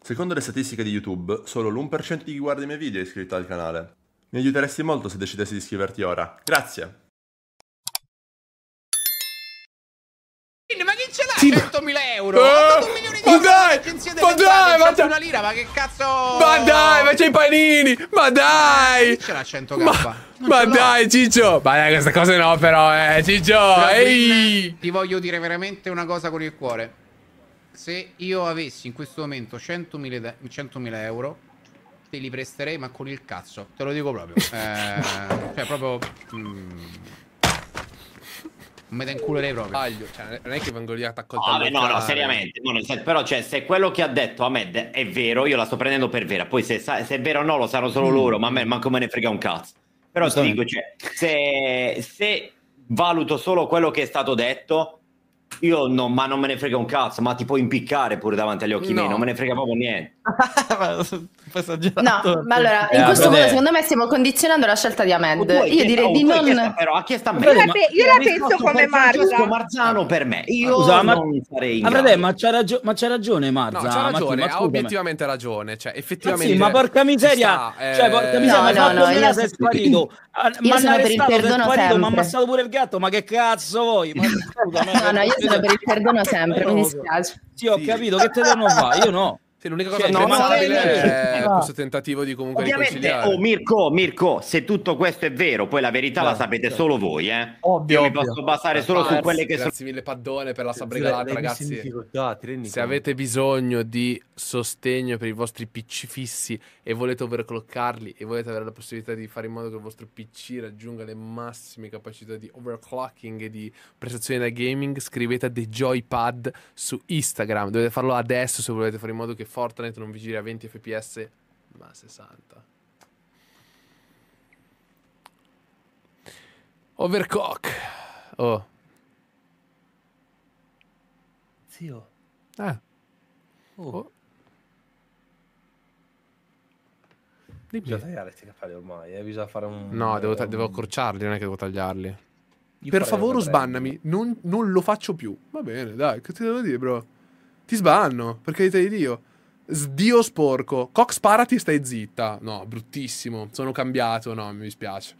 Secondo le statistiche di YouTube, solo l'1% di chi guarda i miei video è iscritto al canale. Mi aiuteresti molto se decidessi di iscriverti ora. Grazie! Ma chi ce l'ha 100.000 euro? Ho dato 1 milione di Ma euro dai! all'agenzia Ma dai! delle Ma entrate, una lira, ma che cazzo? Ma dai, ma c'è i panini! Ma dai! Chi ce l'ha 100k? Ma dai, Ciccio! Ma dai, queste cose no, però, Ciccio! Però, Ehi! Green, ti voglio dire veramente una cosa con il cuore. Se io avessi in questo momento 100.000 euro, te li presterei, ma con il cazzo. Te lo dico proprio. Cioè, proprio... me te inculerei proprio. Cioè, non è che vengo lì a coltello. Vabbè, no, seriamente. Però, cioè, se quello che ha detto Ahmed è vero, io la sto prendendo per vera. Poi se è vero o no, lo sanno solo loro, ma a me manco me ne frega un cazzo. Però ti dico, cioè, se valuto solo quello che è stato detto, io ma non me ne frega un cazzo, ma ti puoi impiccare pure davanti agli occhi miei, non me ne frega proprio niente. No, ma allora, in questo modo secondo me stiamo condizionando la scelta di Ahmed. Io direi di non... Però ha chiesto a me. Io la penso come Marza. Marzano per me. Io Scusa, non sarei in Frate, grado. ma c'ha ragione Marza. No, c'ha ragione, ma ha scusami. obiettivamente ragione. Cioè, Ma effettivamente. sì, ma porca miseria, cioè porca miseria, no, io sei sparito. Io sono per il perdono mi ha sempre. ammazzato pure il gatto, ma che cazzo vuoi? Ma, scusa, No, io sono per il perdono sempre, mi dispiace. Sì, ho capito, che te devono fare? Io no. Sì, l'unica cosa Cioè, pensabile è no. questo tentativo di comunque Ovviamente, riconciliare. Mirko, se tutto questo è vero, poi la verità la sapete solo voi, Ovvio, Io mi posso basare solo su quelle che sono... Grazie mille Paddone per la sabregalata, ragazzi. Se Se avete bisogno di sostegno per i vostri PC fissi e volete overclockarli e volete avere la possibilità di fare in modo che il vostro PC raggiunga le massime capacità di overclocking e di prestazioni da gaming, scrivete a The Joypad su Instagram. Dovete farlo adesso se volete fare in modo che Fortnite non vi giri a 20 fps ma a 60. Overclock. Oh. Zio. Oh. Bisogna tagliare questi capelli ormai, bisogna fare un... No, devo accorciarli, non è che devo tagliarli. Io Per farei favore una sbannami, non lo faccio più. Va bene, dai, che ti devo dire, bro? Ti sbanno, per carità di Dio. Dio sporco. Cox, sparati e stai zitta. No, bruttissimo. Sono cambiato, no, mi dispiace.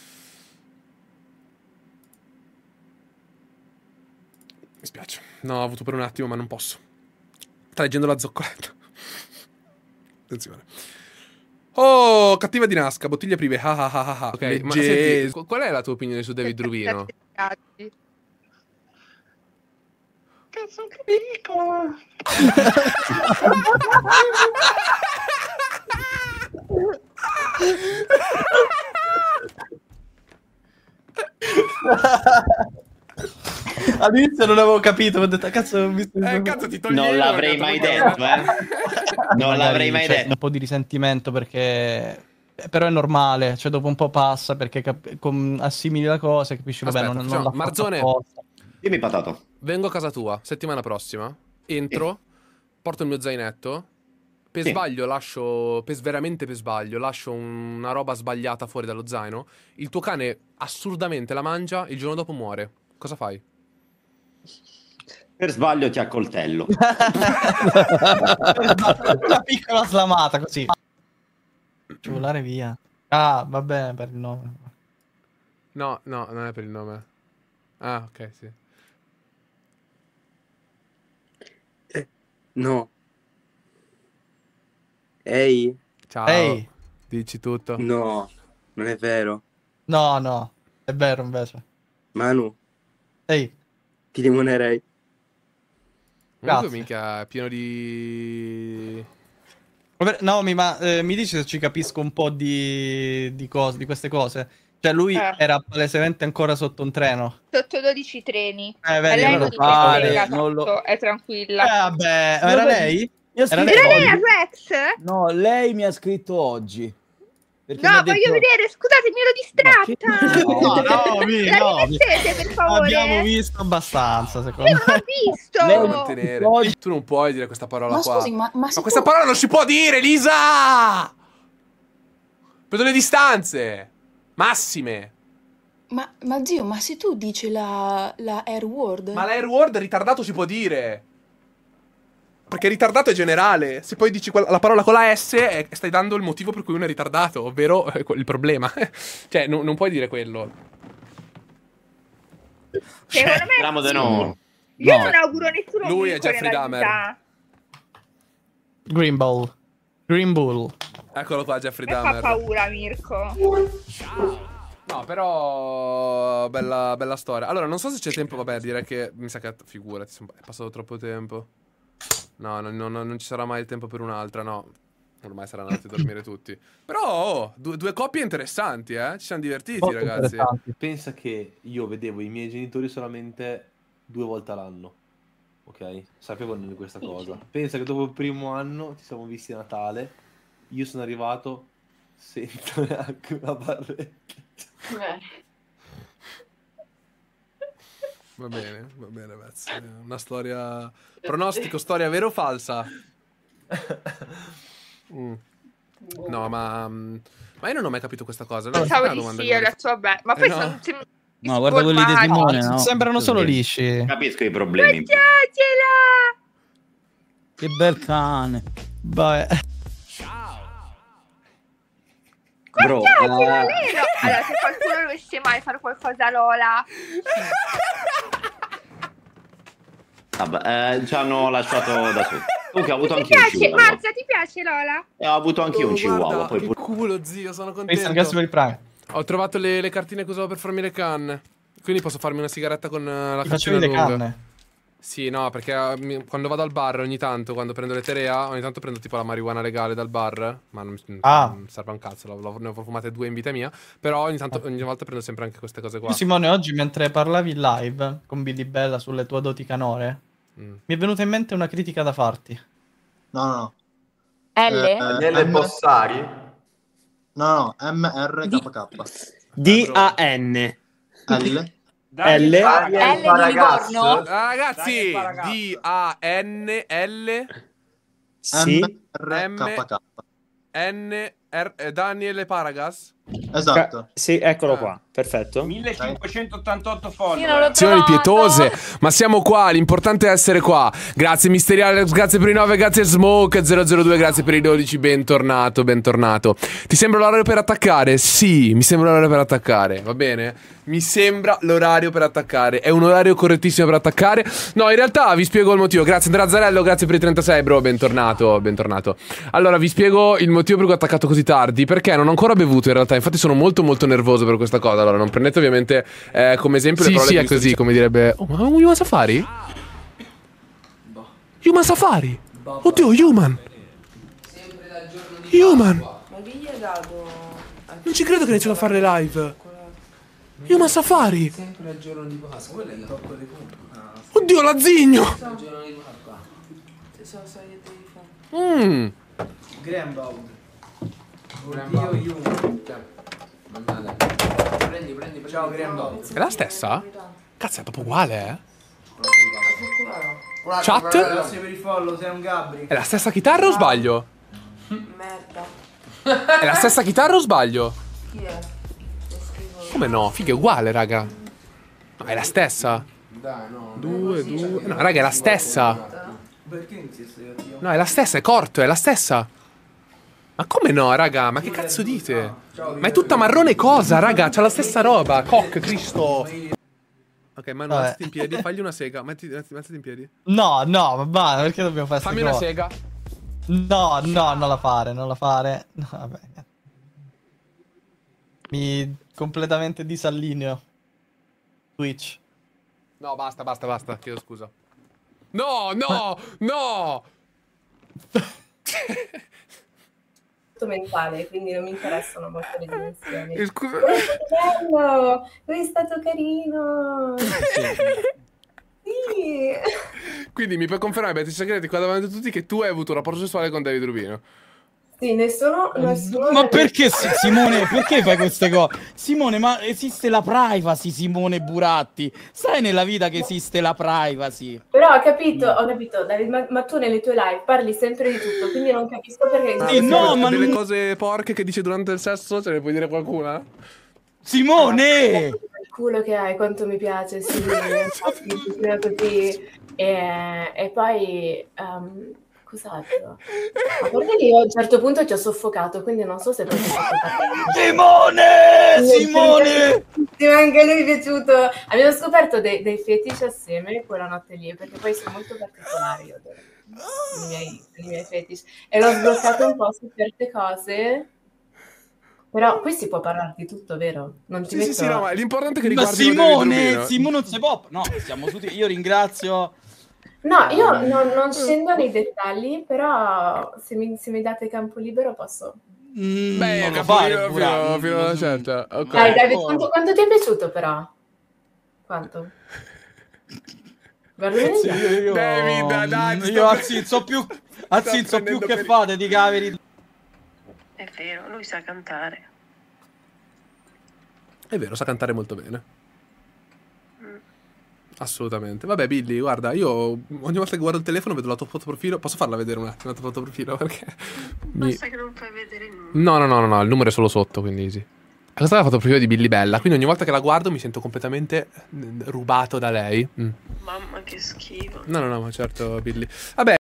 Mi spiace. No, ho avuto per un attimo, ma non posso. Sta leggendo la zoccoletta. Attenzione. Oh, cattiva di Nasca, bottiglie prive. Ok, ma senti, qual è la tua opinione su David Rubino? Cazzo, che piccolo! All'inizio non avevo capito, ho detto cazzo, cazzo ti toglievo. Non l'avrei mai detto, Non l'avrei mai detto. Un po' di risentimento perché... Però è normale, cioè dopo un po' passa perché assimili la cosa e capisci, vabbè, Aspetta, non l'ha Marzone, dimmi patato. vengo a casa tua settimana prossima, entro, porto il mio zainetto, per sbaglio lascio, veramente per sbaglio, lascio una roba sbagliata fuori dallo zaino, il tuo cane assurdamente la mangia, il giorno dopo muore. Cosa fai? Per sbaglio ti accoltello. Una piccola slamata così. Ci volare via. Ah, va bene per il nome. No, non è per il nome. Ah, ok, sì. No. Ehi. Ciao. Ehi. Dici tutto? No, non è vero. No, è vero invece. Manu. Ehi. Ti limonerei. Comunque mica è pieno di... No, ma mi dici se ci capisco un po' di cose, di queste cose? Cioè lui era palesemente ancora sotto un treno. Sotto 12 treni. Vedi, lei allora è tranquilla. Vabbè, era lei? Era lei a Rex? No, lei mi ha scritto oggi. Perché No, mi ha voglio vedere, scusate, mi ero distratta. No, La rimettete, per favore? Abbiamo visto abbastanza, secondo me. Io non ho visto. Tu non puoi dire questa parola Ma qua. scusi, ma questa parola non si può dire, Lisa! Prendo le distanze. Massime. Ma zio, ma se tu dici la Air Word... Ma la Air Word ritardato si può dire. Perché ritardato è generale. Se poi dici la parola con la S, stai dando il motivo per cui uno è ritardato, ovvero il problema. Cioè, non puoi dire quello. Secondo me Speriamo di no. io non auguro nessuno Lui è vinco Jeffrey nella Dahmer. vita. Green Bull. Green Bull. Eccolo qua, Jeffrey Mi fa Dahmer. paura, Mirko. No, però bella storia. Allora, non so se c'è tempo. Vabbè, direi che mi sa che figurati, è passato troppo tempo. No, non ci sarà mai il tempo per un'altra, no. Ormai saranno andati a dormire tutti. Però, due coppie interessanti, Ci siamo divertiti, Molto ragazzi. interessanti. Pensa che io vedevo i miei genitori solamente 2 volte all'anno. Ok? Sapevo di questa cosa. Pensa che dopo il primo anno ci siamo visti a Natale. Io sono arrivato senza neanche una barretta. Va bene, ragazzi. Una storia. Pronostico, storia vera o falsa? No, ma io non ho mai capito questa cosa. Allora, Pensavo una di domanda sì, che ho detto vabbè. Ma poi no. sono No, guarda quelli di Simone, no? Sembrano solo lisci. Capisco i problemi. Mangiatela! Che bel cane. Vabbè. Bro, Mangiatela, Lelo! Allora, se qualcuno dovesse mai fare qualcosa a Lola, vabbè, ci hanno lasciato da soli. Comunque ho avuto ti anche un piace? chihuahua. Marza, ti piace Lola? E ho avuto anche un Oh, chihuahua. guarda, Poi che culo, zio, sono Grazie contento. per il Prime. Ho trovato le cartine che usavo per farmi le canne. Quindi posso farmi una sigaretta con la Ti faccina facevi le lunga. canne. Sì, no, perché quando vado al bar ogni tanto, quando prendo le Terea, ogni tanto prendo tipo la marijuana legale dal bar. Ma non serve un cazzo, ne ho fumate 2 in vita mia. Però ogni volta prendo sempre anche queste cose qua. Tu, Simone, oggi mentre parlavi in live con Billy Bella sulle tue doti canore, mi è venuta in mente una critica da farti. No. L? Delle Bossari? No, MRKK. D-A-N. L? L. L di Livorno? Ragazzi, D-A-N-L Sì. MRKK. Daniele Paragas. Esatto. Sì, eccolo qua. Perfetto. 1588 follower. Azioni pietose, ma siamo qua, l'importante è essere qua. Grazie Misteriale, grazie per i 9, grazie Smoke 002, grazie per i 12, bentornato. Ti sembra l'orario per attaccare? Sì, mi sembra l'orario per attaccare, va bene? Mi sembra l'orario per attaccare, è un orario correttissimo per attaccare. No, in realtà vi spiego il motivo. Grazie Andrea Zarello, grazie per i 36, bro, bentornato. Allora, vi spiego il motivo per cui ho attaccato così tardi, perché non ho ancora bevuto in realtà, infatti sono molto nervoso per questa cosa. Allora, non prendete ovviamente come esempio le parole sì, che è vi sto così, dicendo. Come direbbe ma Human Safari? Human Safari? Oddio, Human! Human! Ma chi gli hai dato? Non ci credo che iniziano a fare le live. Human Safari! Sempre al giorno di Pasqua. Quella è la tocco dei punti. Oddio, l'azzigno! Il giorno di Pasqua. Se so che devi fare. Grandbound. Oddio, Prendi. Ciao, Grandbound. È la stessa? Cazzo, è proprio uguale, Chat? Grazie per il follow, sei un Gabri. È la stessa chitarra o sbaglio? Merda. È la stessa chitarra o sbaglio? Chi è? Come no? Figa, è uguale, raga. No, è la stessa. Dai, no. Due. No, raga, è la stessa. Perché insisto io? No, è la stessa, è corto, è la stessa. Ma come no, raga? Ma che cazzo dite? Ma è tutta marrone cosa, raga? C'ha la stessa roba. Coc, Cristo. Ok, Manu, alzati in piedi, fagli una sega. Mettiti in piedi. No, va, perché dobbiamo fare Fammi una sega. No, non la fare. No, vabbè. Mi completamente disallineo. Twitch. No, basta, chiedo scusa. No! Mentale, quindi non mi interessano molto le dimensioni. Scusa. Bello, lui è stato carino. Sì. Quindi mi puoi confermare, Beatrice Segreti, qua davanti a tutti, che tu hai avuto un rapporto sessuale con David Rubino? Sì, nessuno Ma perché Simone, perché fai queste cose? Simone, ma esiste la privacy, Simone Buratti. Sai nella vita che esiste la privacy. Però ho capito, David, ma tu nelle tue live parli sempre di tutto, quindi non capisco perché... Ma delle cose porche che dici durante il sesso, ce ne puoi dire qualcuna? Simone! culo che hai, quanto mi piace, sì, così. E poi, cos'altro? A parte che io a un certo punto ti ho soffocato, quindi non so se poi ti ho fatto parlare. Simone! Sì, ma anche a lui è piaciuto. Abbiamo scoperto dei fetish assieme quella notte lì, perché poi sono molto particolari io, i miei fetish. E l'ho sbloccato un po' su certe cose. Però qui si può parlare di tutto, vero? Non ti metto... Sì, no, ma l'importante è che Ma riguardi Simone non si può. No, siamo tutti. Io ringrazio. No, io non scendo nei dettagli, però se mi date campo libero posso... Beh, non lo capo fare, io Burak. fino a una certa. Ok. Dai, David, quanto ti è piaciuto però? Quanto? Guarda Sì, David, dai, io anzi so più che fate di caveri. È vero, lui sa cantare. È vero, sa cantare molto bene. Assolutamente. Vabbè, Billy, guarda, io ogni volta che guardo il telefono vedo la tua foto profilo. Posso farla vedere un attimo la tua foto profilo? Perché Basta che non fai vedere il numero. No, il numero è solo sotto, quindi easy. Questa è la foto profilo di Billy Bella, quindi ogni volta che la guardo mi sento completamente rubato da lei. Mamma che schifo. No, ma certo, Billy. Vabbè.